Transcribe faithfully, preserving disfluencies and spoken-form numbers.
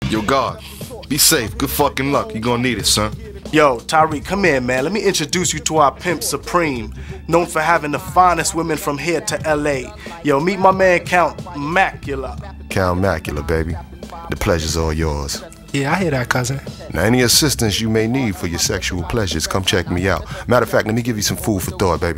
Yo, God, be safe. Good fucking luck. You gonna need it, son. Yo, Tyreek, come here, man. Let me introduce you to our pimp Supreme, known for having the finest women from here to L A. Yo, meet my man Count Macula. Count Macula, baby. The pleasure's all yours. Yeah, I hear that, cousin. Now, any assistance you may need for your sexual pleasures, come check me out. Matter of fact, let me give you some food for thought, baby.